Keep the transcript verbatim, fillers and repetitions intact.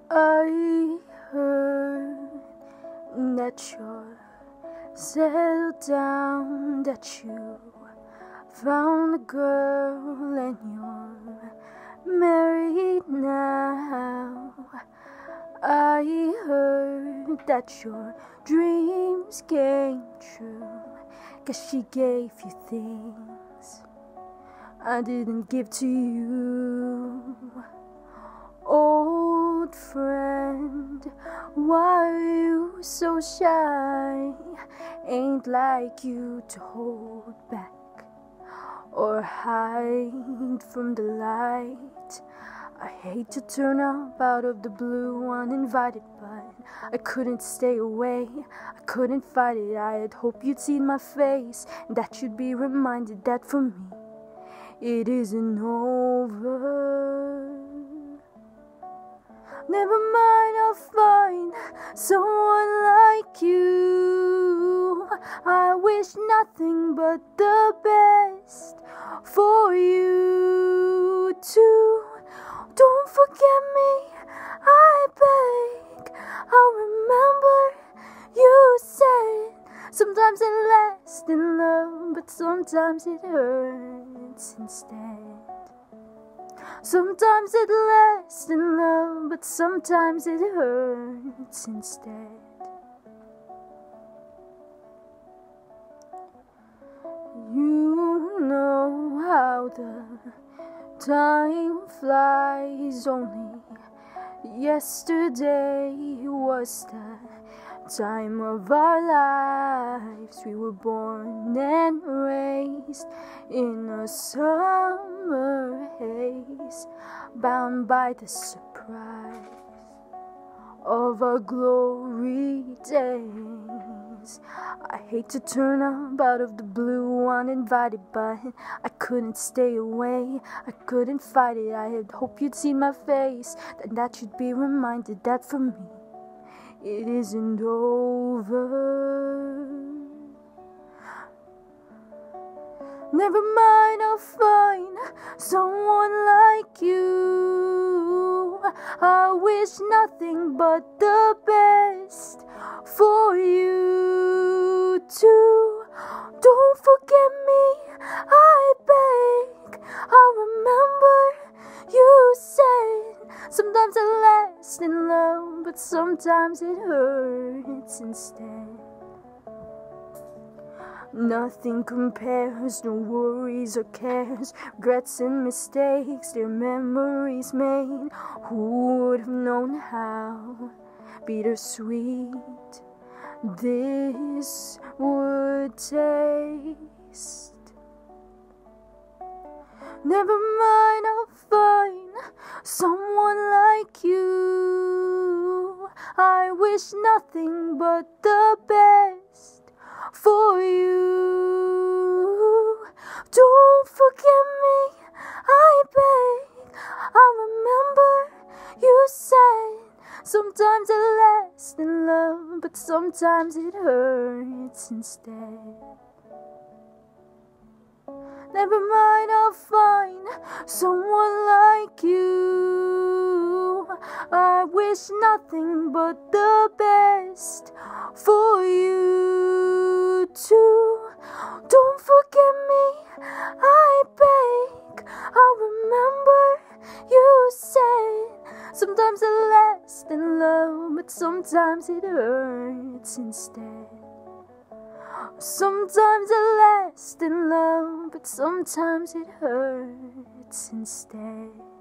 I heard that you're settled down, that you found a girl and you're married now. I heard that your dreams came true, 'cause she gave you things I didn't give to you. Old friend, why are you so shy? Ain't like you to hold back or hide from the light. I hate to turn up out of the blue uninvited, but I couldn't stay away, I couldn't fight it. I had hoped you'd seen my face, and that you'd be reminded that for me it isn't over. Never mind, I'll find someone like you. I wish nothing but the best for you too. Don't forget me, I beg. I'll remember you said sometimes it lasts in love, but sometimes it hurts instead. Sometimes it lasts in love, but sometimes it hurts instead. You know how the time flies. Only yesterday was the time of our lives. We were born and raised in a summer haze, bound by the surprise of our glory days. I hate to turn up out of the blue uninvited, but I couldn't stay away, I couldn't fight it. I had hoped you'd seen my face, and that you'd be reminded that for me it isn't over. Never mind, I'll find someone like you. I wish nothing but the best for you too. Don't forget me, I beg. I'll remember you said sometimes it lasts in love, but sometimes it hurts instead. Nothing compares, no worries or cares, regrets and mistakes, their memories made. Who would have known how bittersweet this would taste? Never mind, I'll find someone like you. I wish nothing but the best for you. Don't forget me, I beg. I remember you said sometimes it lasts in love, but sometimes it hurts instead. Never mind, I'll find someone like you. I wish nothing but the best for you too. Don't forget me, I beg. I'll remember you said sometimes it lasts in love, but sometimes it hurts instead. Sometimes it lasts in love, but sometimes it hurts instead.